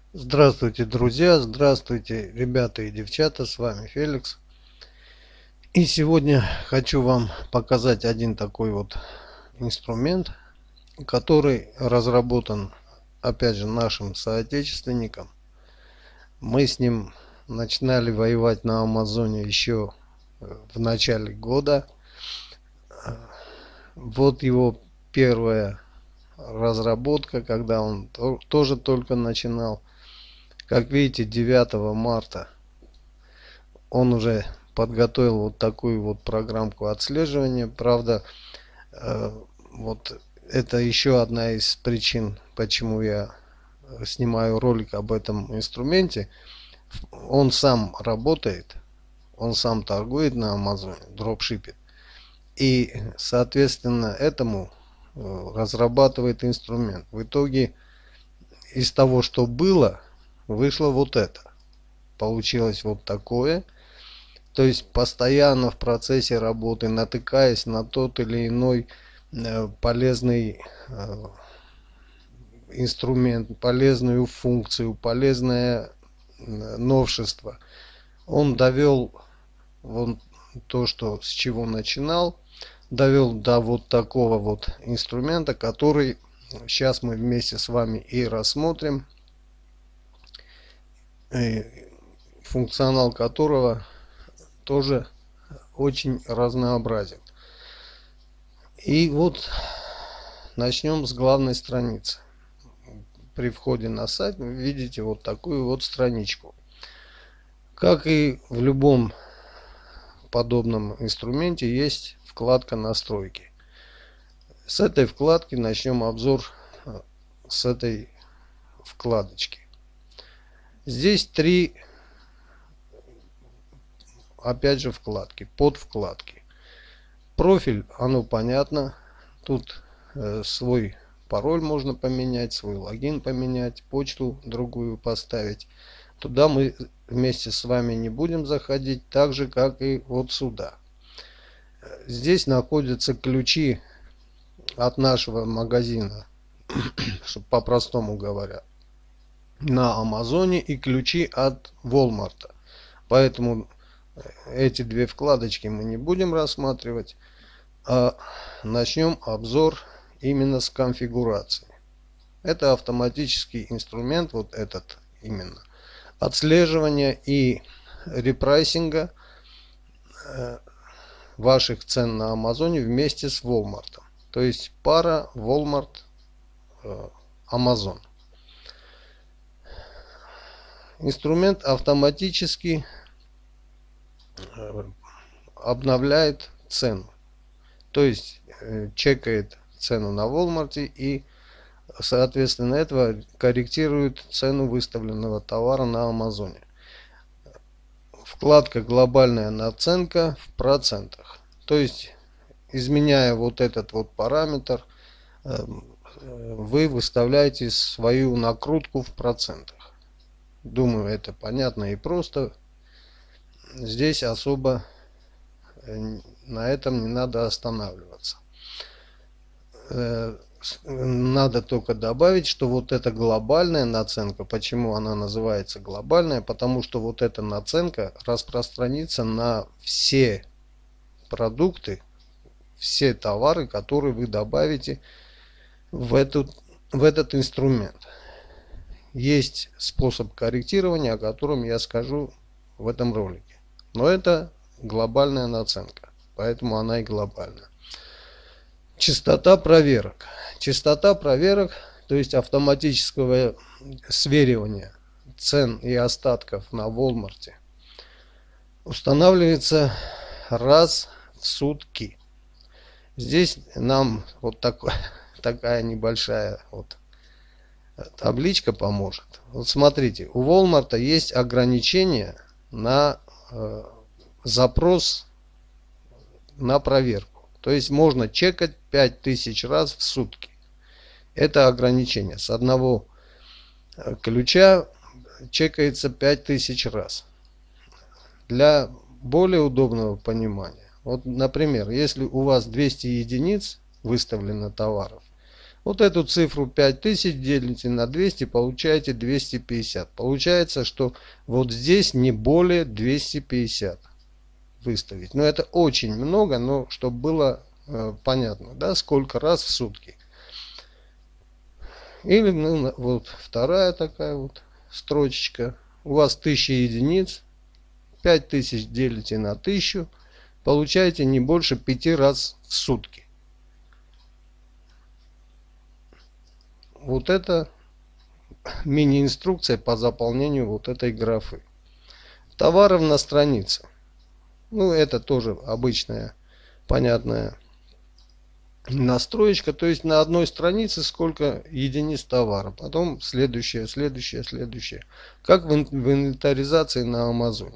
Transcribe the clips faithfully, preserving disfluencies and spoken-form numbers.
Здравствуйте, друзья! Здравствуйте, ребята и девчата! С вами Феликс. И сегодня хочу вам показать один такой вот инструмент, который разработан, опять же, нашим соотечественником. Мы с ним начинали воевать на Амазоне еще в начале года. Вот его первая разработка, когда он тоже только начинал. Как видите, девятого марта он уже подготовил вот такую вот программку отслеживания. Правда, э, вот это еще одна из причин, почему я снимаю ролик об этом инструменте. Он сам работает, он сам торгует на Амазоне, дропшипит. И, соответственно, этому э, разрабатывает инструмент. В итоге из того, что было, вышло вот это. Получилось вот такое. То есть постоянно в процессе работы, натыкаясь на тот или иной э, полезный э, инструмент, полезную функцию, полезное э, новшество, он довел вот то, что с чего начинал, довел до вот такого вот инструмента, который сейчас мы вместе с вами и рассмотрим, и функционал которого тоже очень разнообразен. И вот начнем с главной страницы. При входе на сайт вы видите вот такую вот страничку. Как и в любом подобном инструменте, есть вкладка настройки. С этой вкладки начнем обзор, с этой вкладочки. Здесь три, опять же, вкладки, подвкладки. Профиль, оно понятно. Тут э, свой пароль можно поменять, свой логин поменять, почту другую поставить. Туда мы вместе с вами не будем заходить, так же как и вот сюда. Здесь находятся ключи от нашего магазина, по-простому говоря, на Амазоне, и ключи от Walmart. Поэтому эти две вкладочки мы не будем рассматривать, а начнем обзор именно с конфигурации. Это автоматический инструмент, вот этот именно, отслеживания и репрайсинга ваших цен на Амазоне вместе с Walmart. То есть пара Walmart Amazon. Инструмент автоматически обновляет цену. То есть чекает цену на Walmart и соответственно этого корректирует цену выставленного товара на Амазоне. Вкладка глобальная наценка в процентах. То есть, изменяя вот этот вот параметр, вы выставляете свою накрутку в процентах. Думаю, это понятно и просто. Здесь особо на этом не надо останавливаться. Надо только добавить, что вот эта глобальная наценка, почему она называется глобальная, потому что вот эта наценка распространится на все продукты, все товары, которые вы добавите в, эту, в этот инструмент. Есть способ корректирования, о котором я скажу в этом ролике. Но это глобальная наценка, поэтому она и глобальная. Частота проверок. Частота проверок, то есть автоматического сверивания цен и остатков на Walmart, устанавливается раз в сутки. Здесь нам вот такой, такая небольшая вот табличка поможет. Вот смотрите, у Walmart есть ограничение на э, запрос на проверку. То есть можно чекать пять тысяч раз в сутки. Это ограничение. С одного ключа чекается пять тысяч раз. Для более удобного понимания. Вот, например, если у вас двести единиц выставлено товаров, Вот эту цифру пять тысяч делите на двести, получаете двести пятьдесят. Получается, что вот здесь не более двухсот пятидесяти выставить. Но это очень много, но чтобы было э, понятно, да, сколько раз в сутки. Или ну, вот вторая такая вот строчечка. У вас тысяча единиц. пять тысяч делите на тысячу. Получаете не больше пяти раз в сутки. Вот это мини-инструкция по заполнению вот этой графы. Товаров на странице. Ну, это тоже обычная, понятная настроечка. То есть на одной странице сколько единиц товара. Потом следующее, следующее, следующее. Как в инвентаризации на Амазоне.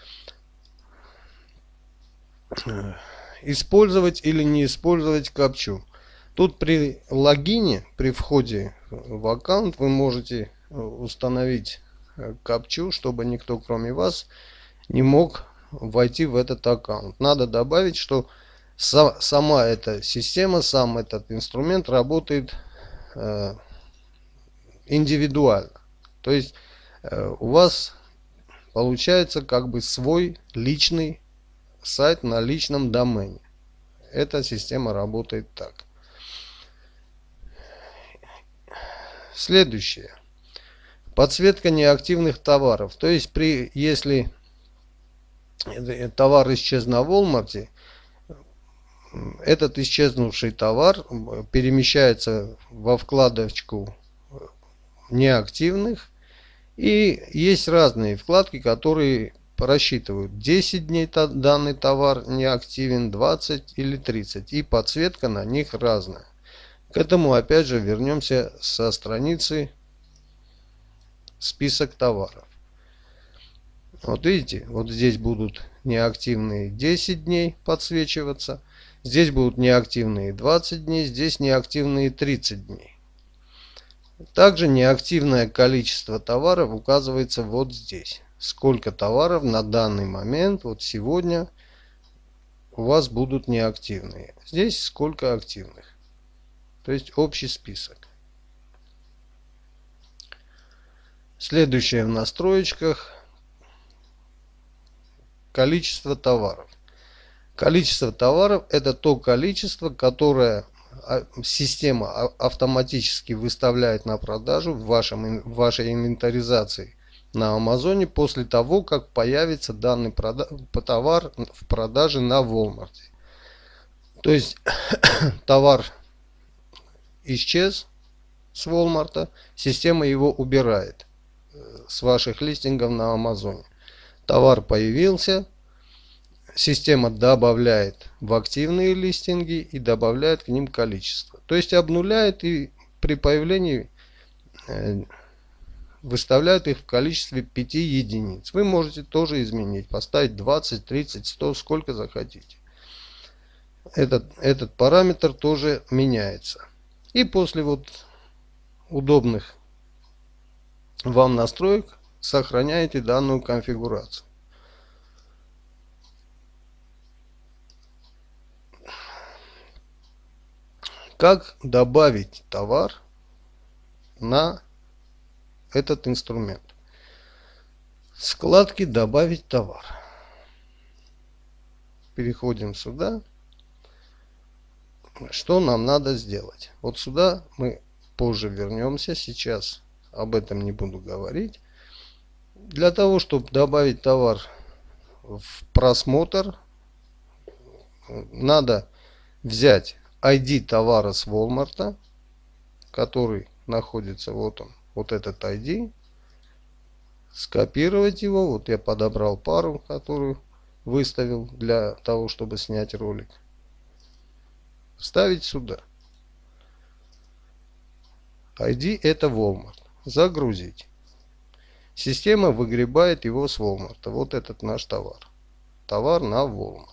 Использовать или не использовать капчу. Тут при логине, при входе в аккаунт вы можете установить капчу, чтобы никто кроме вас не мог войти в этот аккаунт. Надо добавить, что сама эта система, сам этот инструмент работает э, индивидуально. То есть э, у вас получается как бы свой личный сайт на личном домене. Эта система работает так. Следующее. Подсветка неактивных товаров. То есть при, если товар исчез на Walmart, этот исчезнувший товар перемещается во вкладочку неактивных. И есть разные вкладки, которые просчитывают десять дней данный товар неактивен, двадцать или тридцать. И подсветка на них разная. К этому опять же вернемся со страницы список товаров. Вот видите, вот здесь будут неактивные десять дней подсвечиваться. Здесь будут неактивные двадцать дней, здесь неактивные тридцать дней. Также неактивное количество товаров указывается вот здесь. Сколько товаров на данный момент, вот сегодня, у вас будут неактивные. Здесь сколько активных. То есть общий список. Следующее в настроечках. Количество товаров. Количество товаров — это то количество, которое система автоматически выставляет на продажу в, вашем, в вашей инвентаризации на Амазоне после того, как появится данный товар в продаже на Walmart. То есть товар исчез с Walmart, система его убирает с ваших листингов на Амазоне. Товар появился, система добавляет в активные листинги и добавляет к ним количество. То есть обнуляет и при появлении э, выставляет их в количестве пяти единиц. Вы можете тоже изменить, поставить двадцать, тридцать, сто, сколько захотите. Этот, этот параметр тоже меняется. И после вот удобных вам настроек сохраняете данную конфигурацию. Как добавить товар на этот инструмент? Вкладки «Добавить товар». Переходим сюда. Что нам надо сделать? Вот сюда мы позже вернемся. Сейчас об этом не буду говорить. Для того, чтобы добавить товар в просмотр, надо взять ай ди товара с Walmart, который находится, вот он, вот этот ай ди, скопировать его. Вот я подобрал пару, которую выставил для того, чтобы снять ролик. Вставить сюда. ай ди это Walmart. Загрузить. Система выгребает его с Walmart. Вот этот наш товар. Товар на Walmart.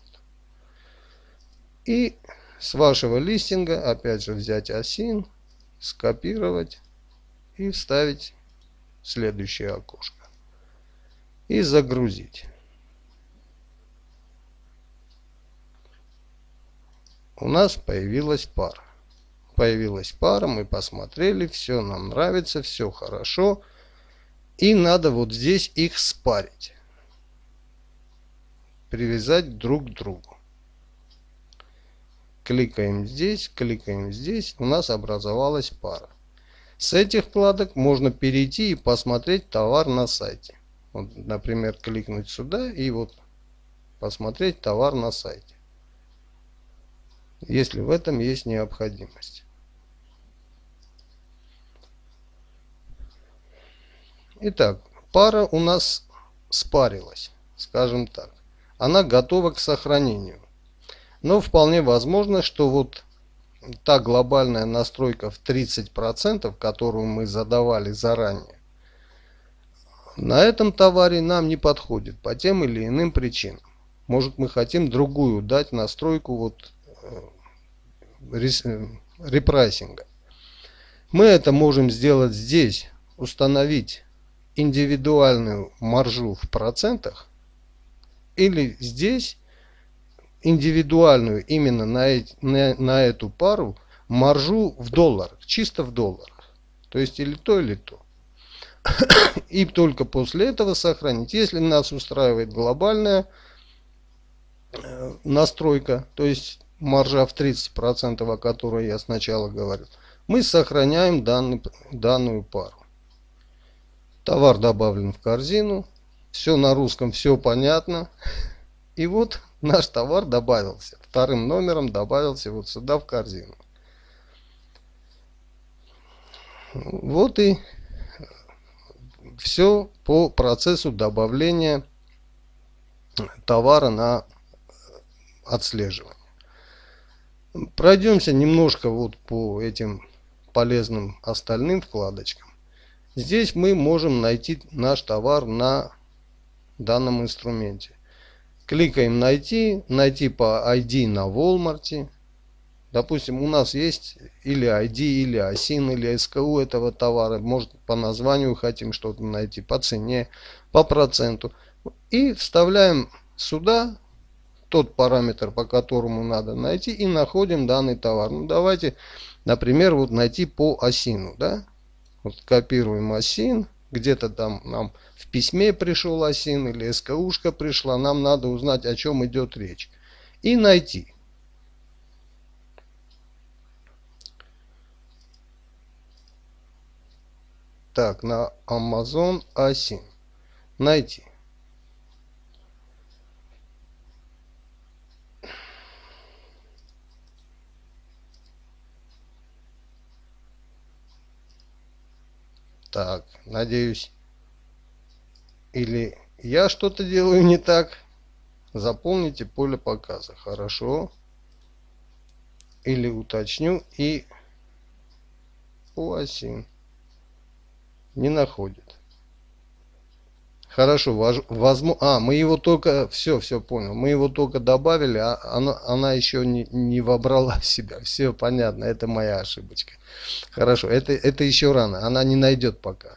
И с вашего листинга опять же взять осин, скопировать и вставить в следующее окошко. И загрузить. У нас появилась пара. появилась пара, мы посмотрели, все нам нравится, все хорошо. И надо вот здесь их спарить. Привязать друг к другу. Кликаем здесь, кликаем здесь, у нас образовалась пара. С этих вкладок можно перейти и посмотреть товар на сайте. Вот, например, кликнуть сюда и вот посмотреть товар на сайте, если в этом есть необходимость. Итак, пара у нас спарилась, скажем так. Она готова к сохранению. Но вполне возможно, что вот та глобальная настройка в тридцать процентов, которую мы задавали заранее, на этом товаре нам не подходит по тем или иным причинам. Может, мы хотим другую дать настройку вот репрайсинга. Мы это можем сделать здесь, установить индивидуальную маржу в процентах, или здесь индивидуальную именно на, эти, на, на эту пару маржу в долларах, чисто в долларах. То есть или то, или то. И только после этого сохранить. Если нас устраивает глобальная настройка, то есть маржа в тридцать процентов, о которой я сначала говорил, мы сохраняем данный, данную пару. Товар добавлен в корзину. Все на русском, все понятно. И вот наш товар добавился. Вторым номером добавился вот сюда в корзину. Вот и все по процессу добавления товара на отслеживание. Пройдемся немножко вот по этим полезным остальным вкладочкам. Здесь мы можем найти наш товар на данном инструменте. Кликаем найти, найти по ай ди на Walmart. Допустим, у нас есть или ай ди, или осин, или эс ка у этого товара. Может, по названию хотим что-то найти, по цене, по проценту. И вставляем сюда тот параметр, по которому надо найти, и находим данный товар. Ну, давайте, например, вот найти по осину, да? Вот копируем осин. Где-то там нам в письме пришел осин или эс ка у-шка пришла. Нам надо узнать, о чем идет речь. И найти. Так, на Amazon осин. Найти. Так, надеюсь, или я что-то делаю не так. Заполните поле показа. Хорошо. Или уточню и по осин. Не находит. Хорошо, возможно. А, мы его только. Все, все понял. Мы его только добавили, а она, она еще не, не вобрала в себя. Все понятно, это моя ошибочка. Хорошо, это, это еще рано. Она не найдет пока.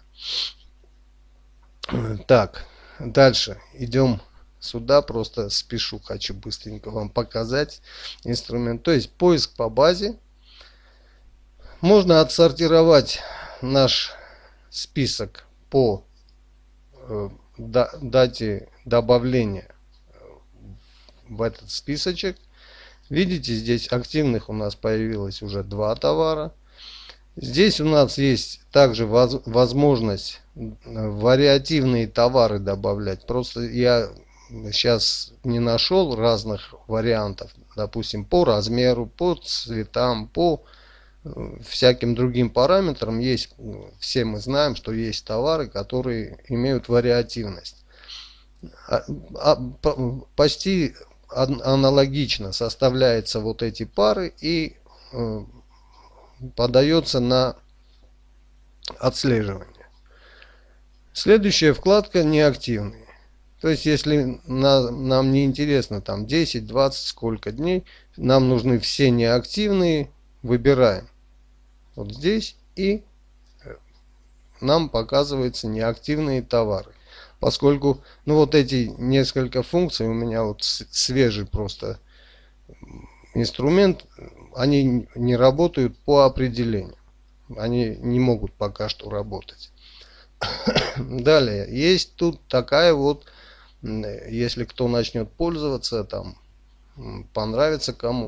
Так, дальше идем сюда. Просто спешу, хочу быстренько вам показать инструмент. То есть поиск по базе. Можно отсортировать наш список по э, да, дате добавления в этот списочек. Видите, здесь активных у нас появилось уже два товара. Здесь у нас есть также воз, возможность вариативные товары добавлять. Просто я сейчас не нашел разных вариантов. Допустим, по размеру, по цветам, по всяким другим параметрам. Есть, все мы знаем, что есть товары, которые имеют вариативность. А, а, по, почти аналогично составляются вот эти пары и э, подается на отслеживание. Следующая вкладка неактивные. То есть, если на, нам не интересно там десять, двадцать, сколько дней, нам нужны все неактивные, выбираем вот здесь, и нам показываются неактивные товары. Поскольку, ну вот эти несколько функций у меня вот свежий просто инструмент, они не работают по определению. Они не могут пока что работать. Далее, есть тут такая вот, если кто начнет пользоваться, там, понравится кому,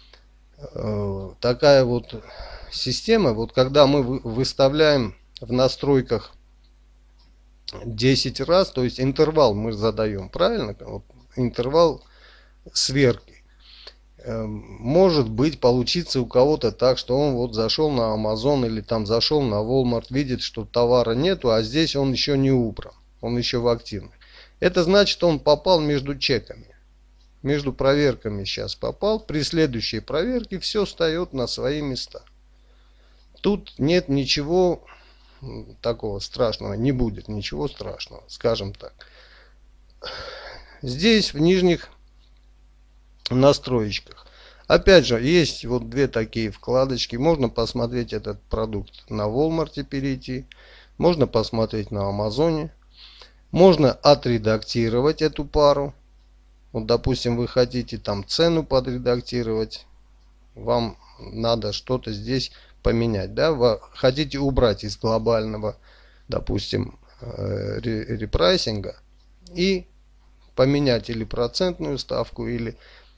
такая вот система, вот когда мы выставляем в настройках десять раз, то есть интервал мы задаем, правильно? Вот интервал сверки. Может быть, получится у кого-то так, что он вот зашел на Amazon или там зашел на Walmart, видит, что товара нету, а здесь он еще не убран, он еще в активных. Это значит, он попал между чеками, между проверками сейчас попал. При следующей проверке все встает на свои места. Тут нет ничего такого страшного, не будет ничего страшного, скажем так. Здесь в нижних настроечках, опять же, есть вот две такие вкладочки. Можно посмотреть этот продукт на Walmart, перейти, можно посмотреть на Амазоне, можно отредактировать эту пару. Вот, допустим, вы хотите там цену подредактировать, вам надо что-то здесь поменять, да, вы хотите убрать из глобального, допустим, репрайсинга и поменять или процентную ставку, или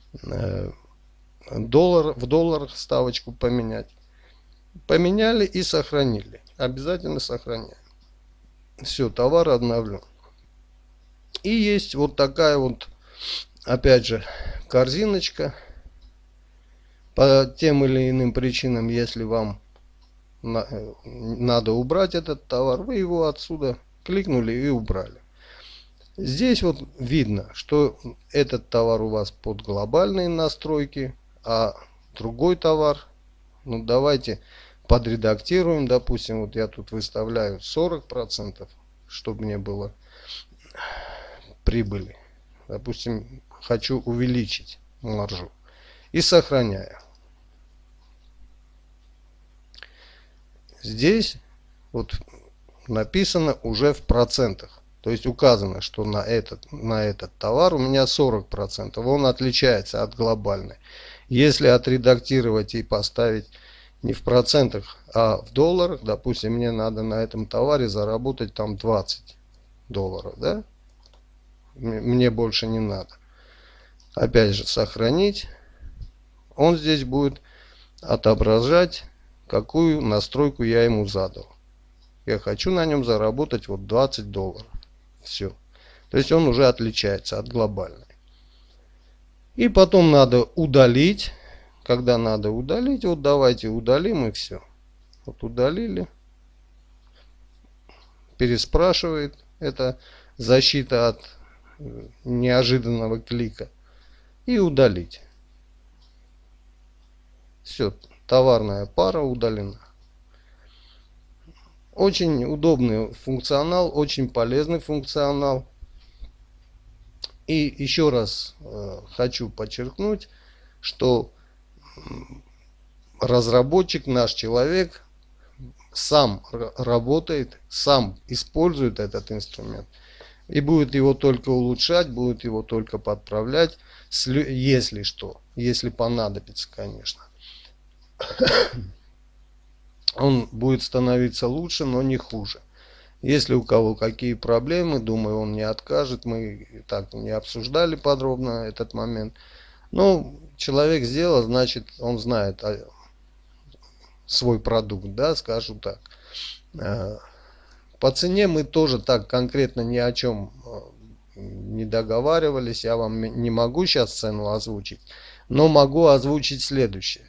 доллар, в долларах ставочку поменять. Поменяли и сохранили. Обязательно сохраняем. Все, товар обновлен. И есть вот такая вот, опять же, корзиночка. По тем или иным причинам, если вам на, надо убрать этот товар, вы его отсюда кликнули и убрали. Здесь вот видно, что этот товар у вас под глобальные настройки, а другой товар, ну давайте подредактируем, допустим, вот я тут выставляю сорок процентов, чтобы мне было прибыли. Допустим, хочу увеличить маржу. И сохраняю. Здесь вот написано уже в процентах. То есть указано, что на этот, на этот товар у меня сорок процентов. Он отличается от глобальной. Если отредактировать и поставить не в процентах, а в долларах, допустим, мне надо на этом товаре заработать там двадцать долларов. Да? Мне больше не надо. Опять же, сохранить. Он здесь будет отображать, какую настройку я ему задал. Я хочу на нем заработать вот двадцать долларов. Все. То есть он уже отличается от глобальной. И потом надо удалить. Когда надо удалить, вот давайте удалим, и все. Вот удалили. Переспрашивает. Это защита от неожиданного клика. И удалить. Все, товарная пара удалена. Очень удобный функционал, очень полезный функционал. И еще раз э, хочу подчеркнуть, что разработчик, наш человек, сам работает, сам использует этот инструмент. И будет его только улучшать, будет его только подправлять, если что, если понадобится, конечно. Он будет становиться лучше, но не хуже. Если у кого какие проблемы, думаю, он не откажет. Мы так не обсуждали подробно этот момент. Но человек сделал, значит, он знает свой продукт, да, скажу так. По цене мы тоже так конкретно ни о чем не договаривались. Я вам не могу сейчас цену озвучить, но могу озвучить следующее.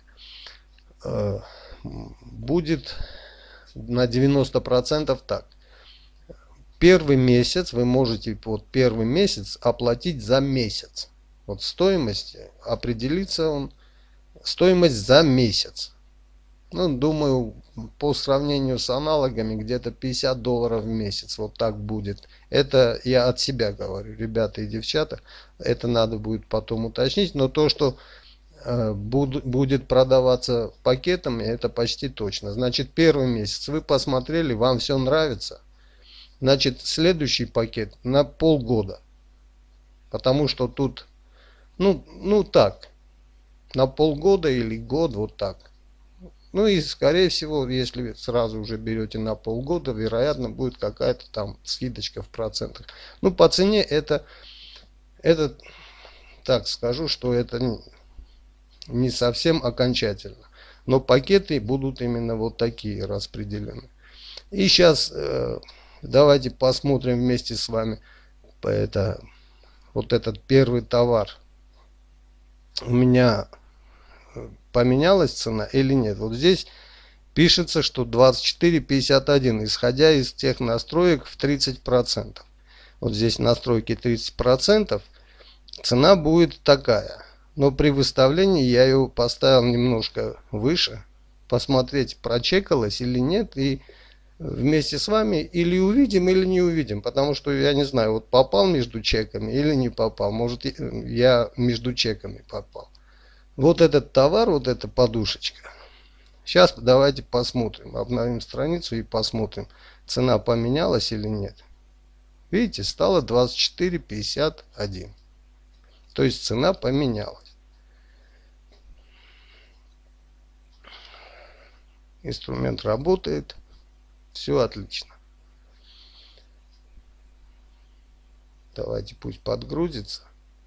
Будет на девяносто процентов так. Первый месяц вы можете вот первый месяц оплатить за месяц. Вот стоимость определится он, стоимость за месяц. Ну, думаю, по сравнению с аналогами где-то пятьдесят долларов в месяц. Вот так будет. Это я от себя говорю, ребята и девчата. Это надо будет потом уточнить. Но то, что будет продаваться пакетами, это почти точно. Значит, первый месяц вы посмотрели, вам все нравится. Значит, следующий пакет на полгода. Потому что тут, ну, ну так, на полгода или год, вот так. Ну и скорее всего, если сразу уже берете на полгода, вероятно будет какая-то там скидочка в процентах. Ну по цене это, это так скажу, что это не совсем окончательно. Но пакеты будут именно вот такие распределены. И сейчас э, давайте посмотрим вместе с вами это, вот этот первый товар. У меня поменялась цена или нет. Вот здесь пишется, что двадцать четыре пятьдесят один, исходя из тех настроек в тридцать процентов. Вот здесь настройки тридцать процентов. Цена будет такая. Но при выставлении я ее поставил немножко выше. Посмотреть, прочекалось или нет. И вместе с вами или увидим, или не увидим. Потому что я не знаю, вот попал между чеками или не попал. Может, я между чеками попал. Вот этот товар, вот эта подушечка. Сейчас давайте посмотрим. Обновим страницу и посмотрим, цена поменялась или нет. Видите, стало двадцать четыре пятьдесят один. То есть цена поменялась. Инструмент работает. Все отлично. Давайте пусть подгрузится.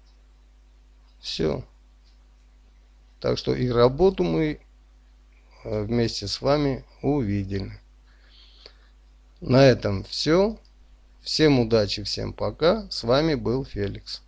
Все. Так что и работу мы вместе с вами увидели. На этом все. Всем удачи, всем пока. С вами был Феликс.